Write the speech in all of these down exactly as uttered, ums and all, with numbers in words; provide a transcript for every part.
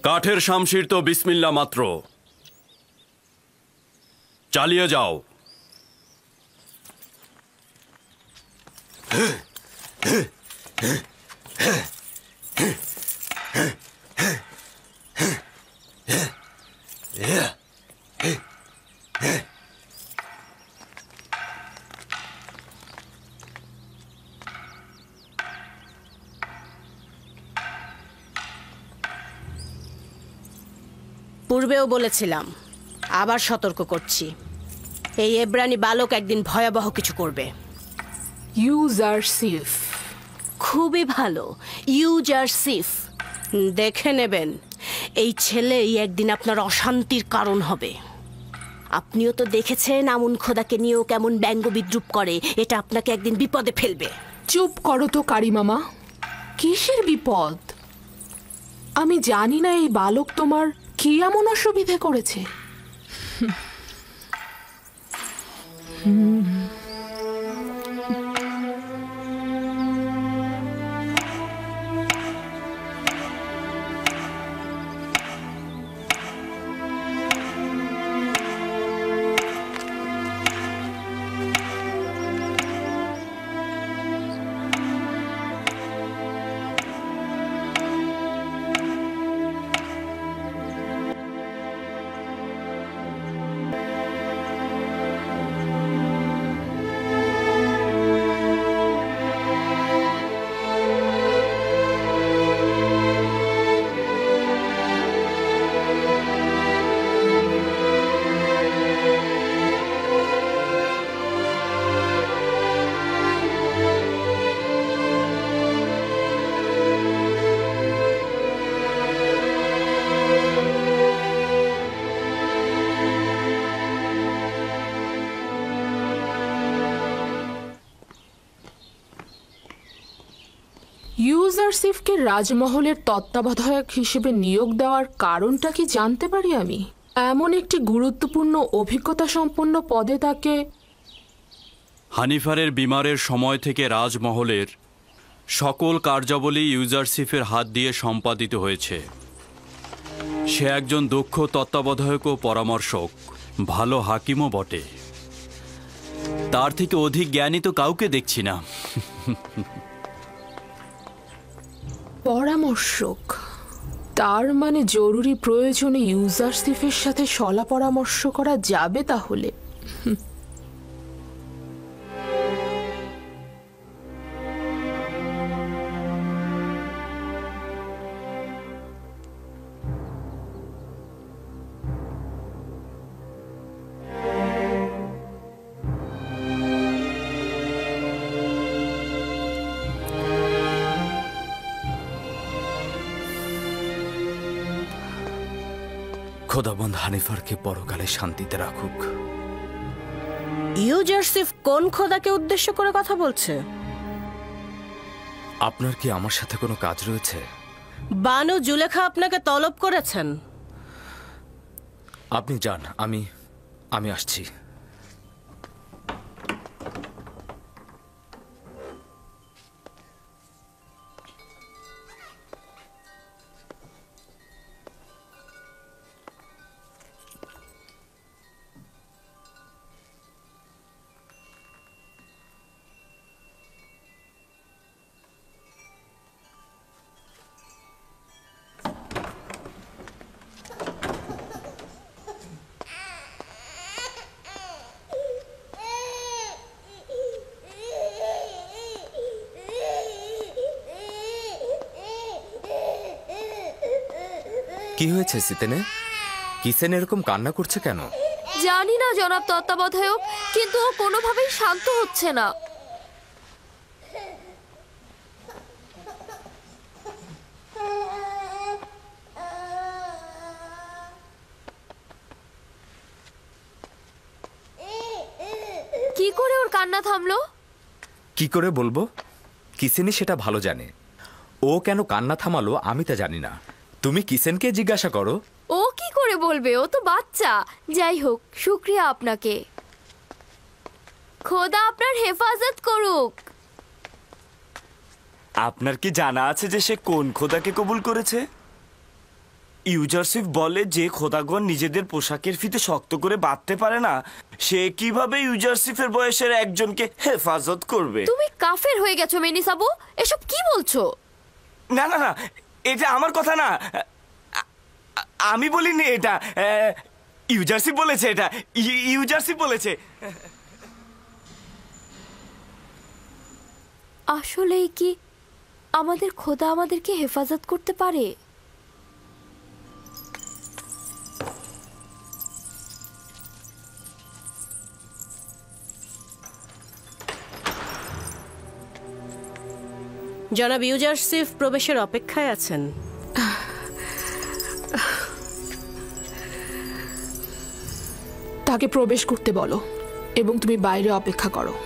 কাঠের শামশির তো বিসমিল্লাহ মাত্র, চালিয়ে যাও। পূর্বেও বলেছিলাম, আবার সতর্ক করছি, এই এব্রানি বালক একদিন ভয়াবহ কিছু করবে। ইউজারশিফ। খুবই ভালো, ইউজারশিফ। দেখে নেবেন, এই ছেলেই একদিন আপনার অশান্তির কারণ হবে। আপনিও তো দেখেছেন আমুন খোদাকে নিয়েও কেমন ব্যঙ্গ বিদ্রুপ করে, এটা আপনাকে একদিন বিপদে ফেলবে। চুপ করো তো কারি মামা, কিসের বিপদ? আমি জানি না এই বালক তোমার কি এমন অসুবিধে করেছে। ইউজারশিফকে রাজমহলের তত্ত্বাবধায়ক হিসেবে নিয়োগ দেওয়ার কারণটা কি জানতে পারি আমি? এমন একটি গুরুত্বপূর্ণ অভিজ্ঞতা সম্পন্ন পদে তাকে। হানিফারের বিমারের সময় থেকে রাজমহলের সকল কার্যাবলী ইউজারশিফের হাত দিয়ে সম্পাদিত হয়েছে। সে একজন দক্ষ তত্ত্বাবধায়ক ও পরামর্শক, ভালো হাকিমও বটে। তার থেকে অধিক জ্ঞানী তো কাউকে দেখছি না। পরামর্শক, তার মানে জরুরি প্রয়োজনে ইউজারশিফের সাথে শলা পরামর্শ করা যাবে তাহলে। খোদাবন্দ হানিফারকে পরকালে শান্তিতে রাখুক। ইউজারশিফ কোন খোদাকে উদ্দেশ্য করে কথা বলছে? আপনার কি আমার সাথে কোনো কাজ রয়েছে? বানু জুলেখা আপনাকে তলব করেছেন। আপনি যান, আমি আমি আসছি। কি হয়েছে সিতেনে? কিসেন এরকম কান্না করছে কেন? জানি না জনাব তত্ত্বাবধায়ক, কিন্তু ও কোনোভাবেই শান্ত হচ্ছে না। কি করে ওর কান্না থামলো? কি করে বলবো? কিসেনই সেটা ভালো জানে। ও কেন কান্না থামালো আমি তা জানি না। তুমি কিসেনকে জিজ্ঞাসা করো। ও কি করে বলবে? ও তো বাচ্চা। যাই হোক, শুক্রিয়া আপনাকে। খোদা আপনার হেফাজত করুক। আপনার কি জানা আছে যে সে কোন খোদাকে কবুল করেছে? ইউজারশিপ বলে যে খোদাগণ নিজেদের পোশাকের ফিতে শক্ত করে বাঁধতে পারে না, সে কিভাবে ইউজারশিপের বয়সের একজনকে হেফাজত করবে? তুমি কাফের হয়ে গেছো মেনিস আবু, এসব কি বলছো? না না না, এটা আমার কথা না, আ- আ- আমি বলিনি এটা, ইউজারশিপ বলেছে, এটা ই- ইউজারশিপ বলেছে। আসলেই কি আমাদের খোদা আমাদেরকে হেফাজত করতে পারে? জনাব ইউজারসিফ প্রবেশের অপেক্ষায় আছেন। তাকে প্রবেশ করতে বলো এবং তুমি বাইরে অপেক্ষা করো।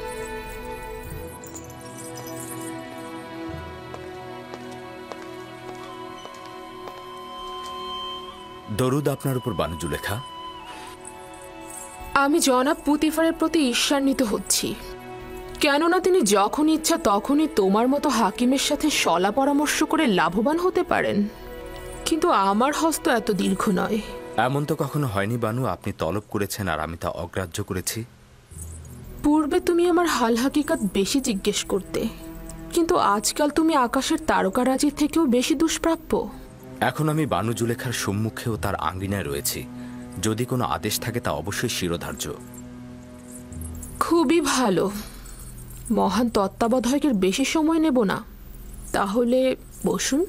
দরুদ আপনার উপর বানু জুলেখা। আমি জনাব পুতিফারের প্রতি ঈর্ষান্বিত হচ্ছি, কেননা তিনি যখন ইচ্ছা তখনই তোমার মতো হাকিমের সাথে সলা পরামর্শ করে লাভবান হতে পারেন, কিন্তু আমার হস্ত এত দীর্ঘ নয়। এমন তো কখনো হয়নি বানু, আপনি তলব করেছেন আর আমি তা অগ্রাহ্য করেছি। পূর্বে তুমি আমার হাল হাকিকাত বেশি জিজ্ঞেস করতে, কিন্তু আজকাল তুমি আকাশের তারকারাজির থেকেও বেশি দুষ্প্রাপ্য। এখন আমি বানু জুলেখার সম্মুখেও তার আঙ্গিনায় রয়েছি, যদি কোনো আদেশ থাকে তা অবশ্যই শিরোধার্য। খুবই ভালো, মহান তত্ত্বাবধায়কের বেশি সময় নেব না, তাহলে বসুন।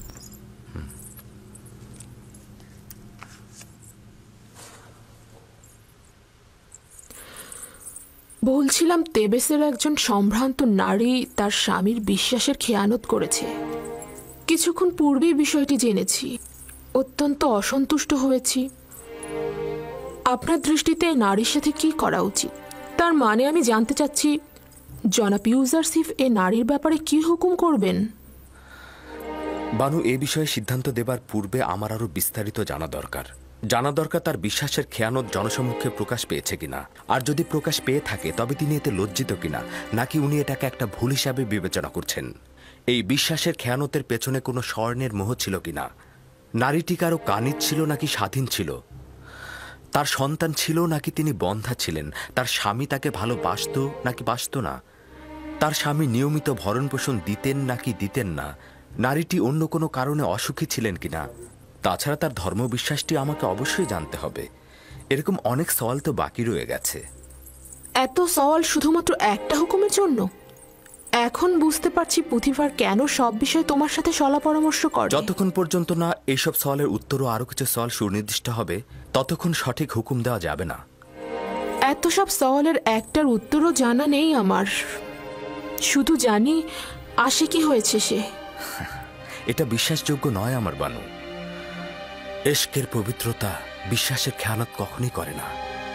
বলছিলাম, তেবেসের একজন সম্ভ্রান্ত নারী তার স্বামীর বিশ্বাসের খেয়ানত করেছে। কিছুক্ষণ পূর্বেই বিষয়টি জেনেছি, অত্যন্ত অসন্তুষ্ট হয়েছি। আপনার দৃষ্টিতে নারীর সাথে কি করা উচিত? তার মানে আমি জানতে চাচ্ছি, জনাব ইউজারসিফ এ নারীর ব্যাপারে কি হুকুম করবেন? বানু, এ বিষয়ে সিদ্ধান্ত দেবার পূর্বে আমার আরো বিস্তারিত জানা দরকার। জানা দরকার তার বিশ্বাসের খেয়ানত জনসম্মুখে প্রকাশ পেয়েছে কিনা, আর যদি প্রকাশ পেয়ে থাকে তবে তিনি এতে লজ্জিত কিনা, নাকি উনি এটাকে একটা ভুল হিসাবে বিবেচনা করছেন। এই বিশ্বাসের খেয়ানতের পেছনে কোনো স্বর্ণের মোহ ছিল কিনা, নারীটি কারো কানিজ ছিল নাকি স্বাধীন ছিল, তার সন্তান ছিল নাকি তিনি বন্ধা ছিলেন, তার স্বামী তাকে ভালোবাসত নাকি বাসত না, তার স্বামী নিয়মিত ভরণ পোষণ দিতেন নাকি দিতেন না, নারীটি অন্য কোনো কারণে অসুখী ছিলেন কিনা। তাছাড়া তার ধর্মবিশ্বাসটি আমাকে অবশ্যই জানতে হবে। এরকম অনেক সওয়াল তো বাকি রয়ে গেছে। এত সওয়াল শুধুমাত্র একটা হুকুমের জন্য? এখন বুঝতে পারছি পুতিফার কেন সব বিষয়ে তোমার সাথে সলা পরামর্শ করে। যতক্ষণ পর্যন্ত না এইসব সওয়ালের উত্তর ও আরো কিছু সওয়াল সুনির্দিষ্ট হবে, ততক্ষণ সঠিক হুকুম দেওয়া যাবে না। এত সব সওয়ালের একটার উত্তরও জানা নেই আমার, শুধু জানি আসে কি হয়েছে সে। এটা বিশ্বাসযোগ্য নয় আমার বানু। এশকের পবিত্রতা বিশ্বাসের খেয়ানত কখনই করে না।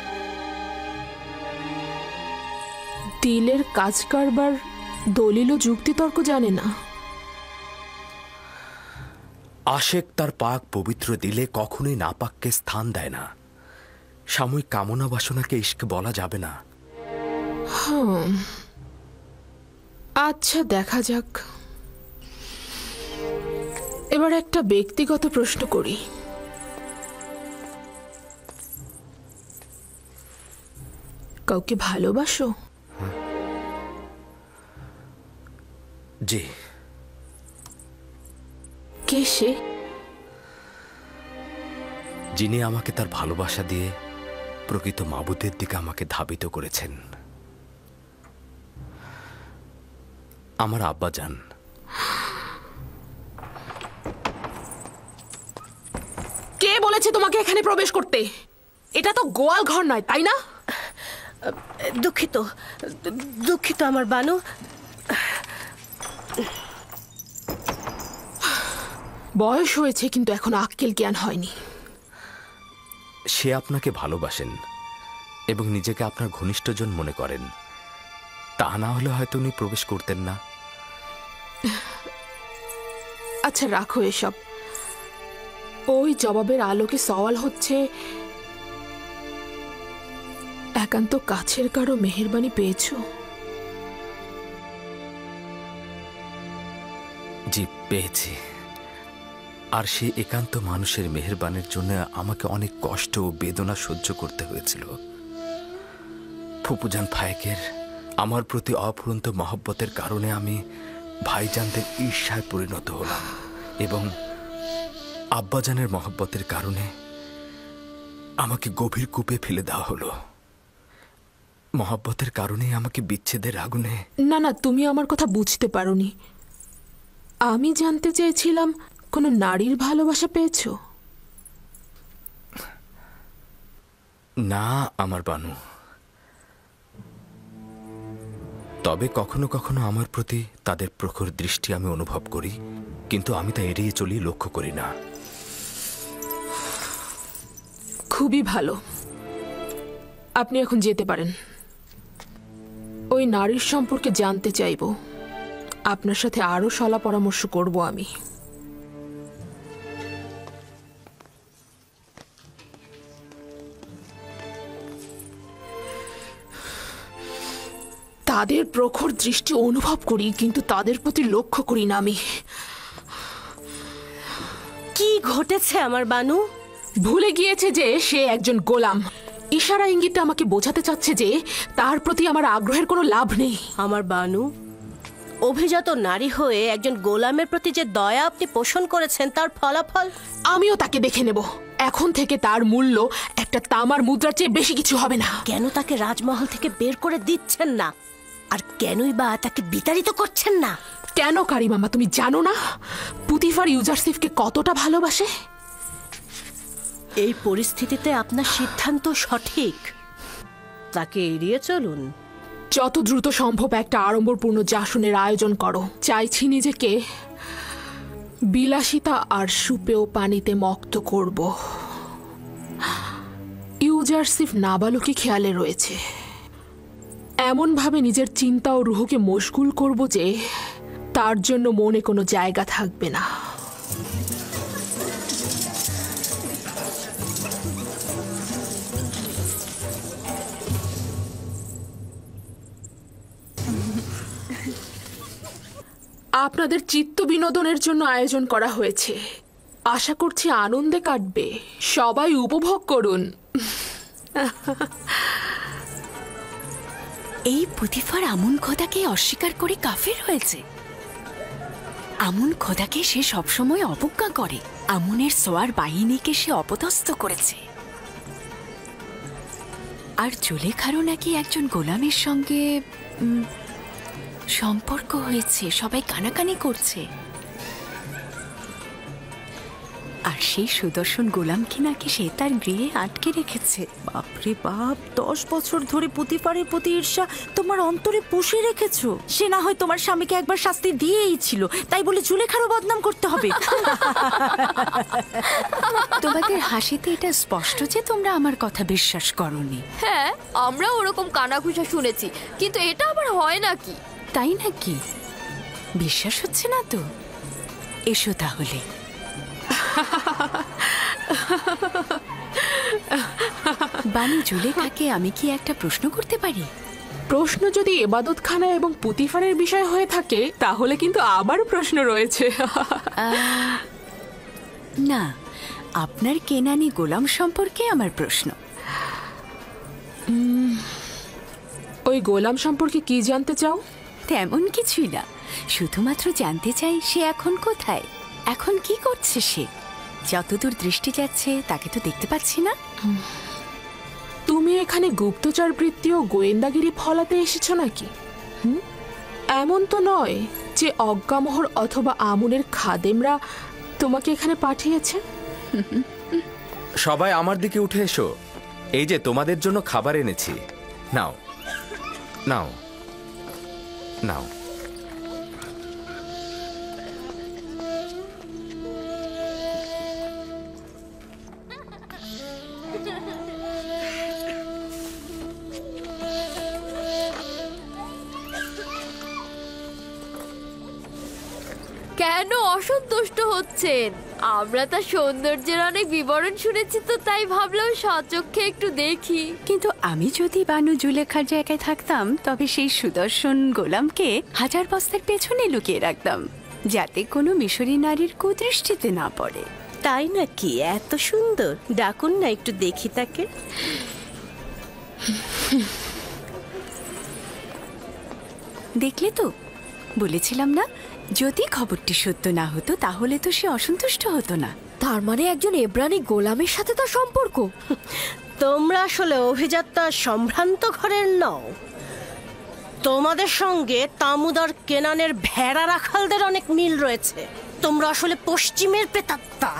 দিলের কাজ কারবার দলিল ও যুক্তিতর্ক জানে না। আশেক তার পাক পবিত্র দিলে কখনোই নাপাককে স্থান দেয় না। সাময়িক কামনা বাসনাকে ইশক বলা যাবে না। হুম, আচ্ছা দেখা যাক। এবার একটা ব্যক্তিগত প্রশ্ন করি। কাউকে ভালোবাসো? জি। কে সে? যিনি আমাকে তার ভালোবাসা দিয়ে প্রকৃত মাবুদের দিকে আমাকে ধাবিত করেছেন। আমার আব্বাজান। কে বলেছে তোমাকে এখানে প্রবেশ করতে? এটা তো গোয়াল ঘর নয়, তাই না? দুঃখিত, দুঃখিত আমার বানু। বয়স হয়েছে কিন্তু এখন আক্কেল জ্ঞান হয়নি। সে আপনাকে ভালোবাসেন এবং নিজেকে আপনার ঘনিষ্ঠজন মনে করেন। তা না হলে হয়তো উনি প্রবেশ করতেন না। আচ্ছা রাখো এসব। ওই জবাবের আলোকে সওয়াল হচ্ছে, একান্ত কাছের কারো মেহেরবানি পেয়েছো? জি পেয়েছি। আর সেই একান্ত মানুষের মেহেরবানের জন্য আমাকে অনেক কষ্ট ও বেদনা সহ্য করতে হয়েছিল। ফুপুজান ফায়েকের আমার প্রতি অফুরন্ত মহব্বতের কারণে আমি ভাইজানদের ঈর্ষায় পরিণত হলাম, এবং আব্বাজানের মহব্বতের কারণে আমাকে গভীর কূপে ফেলে দেওয়া হলো। মহব্বতের কারণে আমাকে বিচ্ছেদের আগুনে। না না, তুমি আমার কথা বুঝতে পারোনি। আমি জানতে চেয়েছিলাম কোনো নারীর ভালোবাসা পেয়েছো? না আমার বানু, তবে কখনো কখনো আমার প্রতি তাদের প্রখর দৃষ্টি আমি অনুভব করি, কিন্তু আমি তা এড়িয়ে চলি, লক্ষ্য করি না। খুবই ভালো, আপনি এখন যেতে পারেন। ওই নারীর সম্পর্কে জানতে চাইব, আপনার সাথে আরো সলা পরামর্শ করব আমি। তাদের প্রখর দৃষ্টি অনুভব করি, কিন্তু তাদের প্রতি লক্ষ্য করি না আমি। কি ঘটেছে আমার বানু? ভুলে গিয়েছে যে সে একজন গোলাম। ইশারা ইঙ্গিতে আমাকে বোঝাতে চাচ্ছে যে তার প্রতি আমার আগ্রহের কোনো লাভ নেই। আমার বানু, অভিজাত নারী হয়ে একজন গোলামের প্রতি যে দয়া আপনি পোষণ করেছেন, তার ফলাফল আমিও তাকে দেখে নেব। এখন থেকে তার মূল্য একটা তামার মুদ্রার চেয়ে বেশি কিছু হবে না। কেন তাকে রাজমহল থেকে বের করে দিচ্ছেন না, আর কেনই বা তাকে বিতাড়িত করছেন না? কেন কারিমামা, তুমি জানো না পুতিফার ইউজারসিফকে কতটা ভালোবাসে? এই পরিস্থিতিতে আপনার সিদ্ধান্ত সঠিক, তাকে এড়িয়ে চলুন। যত দ্রুত সম্ভব একটা আড়ম্বরপূর্ণ জাসনের আয়োজন করো। চাইছি নিজেকে বিলাসিতা আর সুপেয় পানিতে মক্ত করব। ইউজারসিফ নাবালকি খেয়ালে রয়েছে, এমনভাবে নিজের চিন্তা ও রুহকে মশগুল করব যে তার জন্য মনে কোনো জায়গা থাকবে না। আপনাদের চিত্ত বিনোদনের জন্য আয়োজন করা হয়েছে, আশা করছি আনন্দে কাটবে। সবাই উপভোগ করুন। এই পুতিফার আমুন খোদাকে অস্বীকার করে কাফের হয়েছে। আমুন খোদাকে সে সবসময় অবজ্ঞা করে। আমুনের সোয়ার বাহিনীকে সে অপদস্থ করেছে। আর জুলেখারও নাকি একজন গোলামের সঙ্গে সম্পর্ক হয়েছে, সবাই কানাকানি করছে। আর সেই সুদর্শন গোলামকে নাকি সে তার গৃহে আটকে রেখেছে। বাপরে বাপ, দশ বছর ধরে পুতিফারের প্রতি ঈর্ষা তোমার অন্তরে পুষে রেখেছো। সে না হয় তোমার স্বামীকে একবার শাস্তি দিয়েই ছিল, তাই বলে জুলেখারও বদনাম করতে হবে? তোমাদের হাসিতে এটা স্পষ্ট যে তোমরা আমার কথা বিশ্বাস করোনি। হ্যাঁ, আমরা ওরকম কানাঘুষা শুনেছি, কিন্তু এটা আবার হয় নাকি? তাই নাকি? বিশ্বাস হচ্ছে না তো? এসো তাহলে। বানি জুলেখাকে আমি কি একটা প্রশ্ন করতে পারি? প্রশ্ন যদি এবাদতখানা এবং পুতিফারের বিষয় হয়ে থাকে, তাহলে কিন্তু আবার প্রশ্ন রয়েছে। না, আপনার কেনানি গোলাম সম্পর্কে আমার প্রশ্ন। ওই গোলাম সম্পর্কে কি জানতে চাও? তেমন কিছুই না, শুধুমাত্র জানতে চাই সে এখন কোথায়, এখন কি করছে সে। যতদূর দৃষ্টি যাচ্ছে তাকে তো দেখতে পাচ্ছি না। তুমি এখানে গুপ্তচর বৃত্তি ও গোয়েন্দাগিরি ফলাতে এসেছো নাকি? হুম, এমন তো নয় যে অজ্ঞামোহর অথবা আমুনের খাদেমরা তোমাকে এখানে পাঠিয়েছে। সবাই আমার দিকে উঠে এসো, এই যে তোমাদের জন্য খাবার এনেছি। নাও নাও নাও। কেন অসন্তুষ্ট হচ্ছেন? আমরা তার সৌন্দর্যের অনেক বিবরণ শুনেছি, তো তাই ভাবলাম সচক্ষে একটু দেখি। কিন্তু আমি যদি বানু জুলেখার জায়গায় থাকতাম, তবে সেই সুদর্শন গোলামকে হাজার বস্তার পেছনে লুকিয়ে রাখতাম। যাতে কোনো মিশরী নারীর কুদৃষ্টিতে না পড়ে। তাই নাকি? এত সুন্দর, ডাকুন না একটু দেখি তাকে। দেখলে তো, বলেছিলাম না, যদি খবরটি সত্য না হতো তাহলে তো সে অসন্তুষ্ট হতো না। তার মানে একজন এব্রানি গোলামের সাথে তার সম্পর্ক? তোমরা আসলে অভিজাত্যা সম্ভ্রান্ত ঘরের নও। তোমাদের সঙ্গে তামুদ আর কেনানের ভেড়া রাখালদের অনেক মিল রয়েছে। তোমরা আসলে পশ্চিমের প্রেতাত্মা।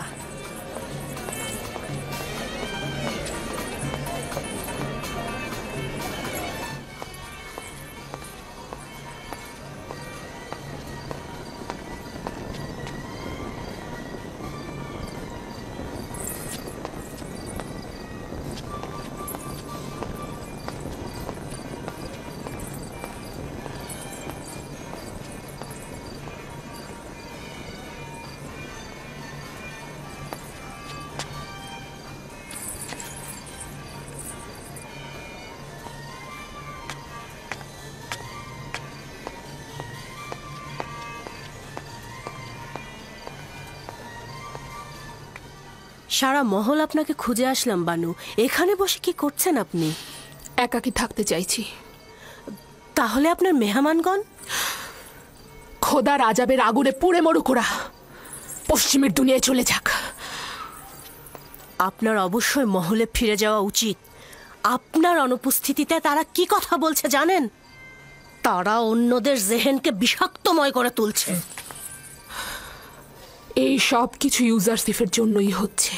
সারা মহল আপনাকে খুঁজে আসলাম বানু। এখানে বসে কি করছেন আপনি? একাকী থাকতে চাইছি। তাহলে আপনার মেহমানগণ? খোদার আজাবের আগুনে পুড়ে মরুক ওরা, পশ্চিমের দুনিয়ায় চলে যাক। আপনার অবশ্যই মহলে ফিরে যাওয়া উচিত। আপনার অনুপস্থিতিতে তারা কি কথা বলছে জানেন? তারা অন্যদের জেহেনকে বিষাক্তময় করে তুলছে। এই সব কিছু ইউজারসিফের জন্যই হচ্ছে।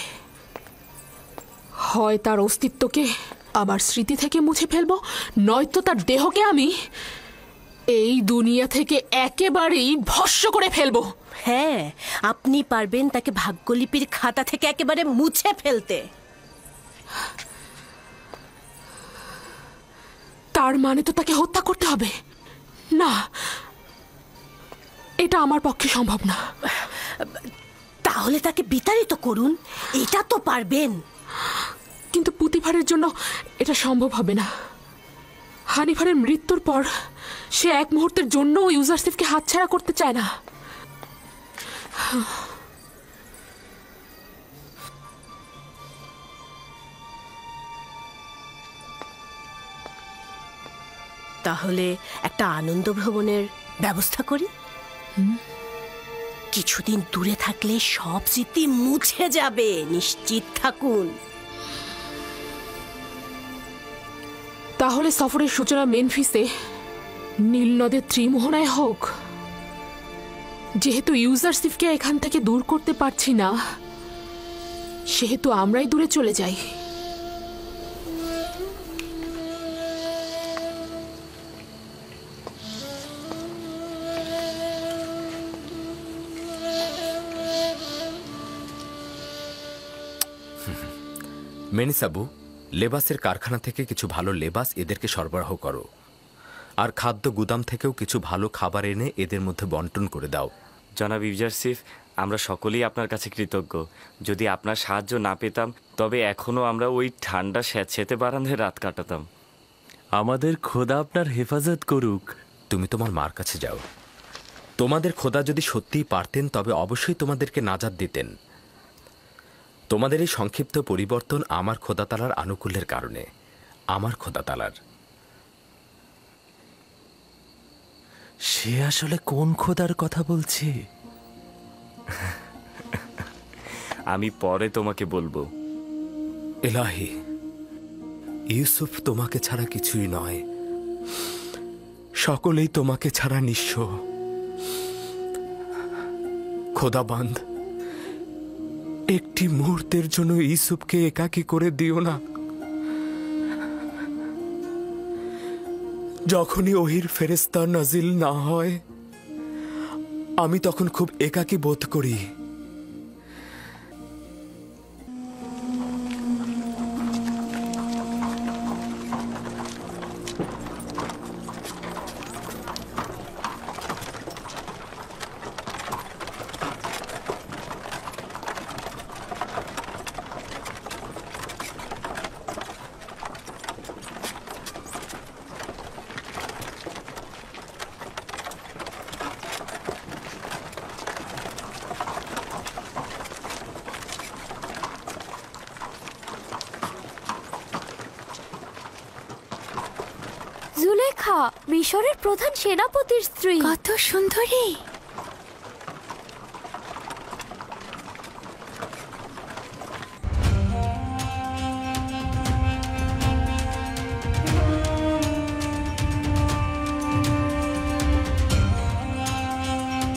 হয় তার অস্তিত্বকে আমার স্মৃতি থেকে মুছে ফেলবো, নয়তো তার দেহকে আমি এই দুনিয়া থেকে একেবারেই ভস্ম করে ফেলবো। হ্যাঁ, আপনি পারবেন তাকে ভাগ্যলিপির খাতা থেকে একেবারে মুছে ফেলতে। তার মানে তো তাকে হত্যা করতে হবে? না, এটা আমার পক্ষে সম্ভব না। তাহলে তাকে বিতাড়িত করুন, এটা তো পারবেন। কিন্তু পুতিফারের জন্য এটা সম্ভব হবে না। হানিফারের মৃত্যুর পর সে এক মুহূর্তের জন্য ইউজারসিফকে হাতছাড়া করতে চায় না। তাহলে একটা আনন্দ ভ্রমণের ব্যবস্থা করি। কিছুদিন দূরে থাকলে সব স্মৃতি মুছে যাবে, নিশ্চিত থাকুন। তাহলে সফরের সূচনা মেনফিসে নীল নদের ত্রিমোহনায় হোক। যেহেতু ইউজারসিফকে এখান থেকে দূর করতে পারছি না, সেহেতু আমরাই দূরে চলে যাই। মেনিসাবু, লেবাসের কারখানা থেকে কিছু ভালো লেবাস এদেরকে সরবরাহ করো, আর খাদ্য গুদাম থেকেও কিছু ভালো খাবার এনে এদের মধ্যে বন্টন করে দাও। জনাব ইউজারসিফ, আমরা সকলেই আপনার কাছে কৃতজ্ঞ। যদি আপনার সাহায্য না পেতাম তবে এখনও আমরা ওই ঠান্ডা স্যাঁতসেঁতে বারান্দায় রাত কাটাতাম। আমাদের খোদা আপনার হেফাজত করুক। তুমি তোমার মার কাছে যাও। তোমাদের খোদা যদি সত্যিই পারতেন তবে অবশ্যই তোমাদেরকে নাজাত দিতেন। তোমাদের এই সংক্ষিপ্ত পরিবর্তন আমার খোদা তালার আনুকূল্যের কারণে। আমার খোদা তালার। সে আসলে কোন খোদার কথা বলছে? আমি পরে তোমাকে বলবো। এলাহি, ইউসুফ তোমাকে ছাড়া কিছুই নয়। সকলেই তোমাকে ছাড়া নিঃস্ব। খোদাবান্ধ, একটি মুহূর্তের জন্য ইউসুফকে একাকী করে দিও না। যখনই ওহির ফেরেশতা নাজিল না হয় আমি তখন খুব একাকী বোধ করি। জুলেখা মিশরের প্রধান সেনাপতির স্ত্রী। কত সুন্দরী!